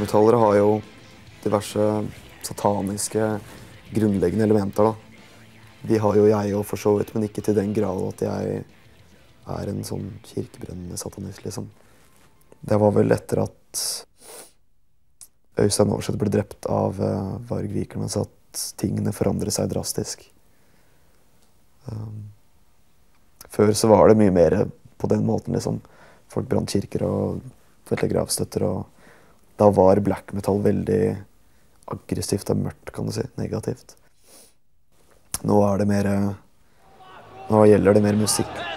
Blackmetallere har jo diverse sataniske grunnleggende elementer da. De har jo jeg jo for så vidt, men ikke til den grad at jeg er en sånn kirkebrennende satanist, liksom. Det var vel etter at Øystein Aarseth ble drept av Vargvikerne, så at tingene forandret seg drastisk. Før så var det mye mer på den måten, liksom. Folk brant kirker og veldig gravstøtter, og da var black metal veldig aggressivt og mørkt, kan du si, negativt. Nå gjelder det mer musikk.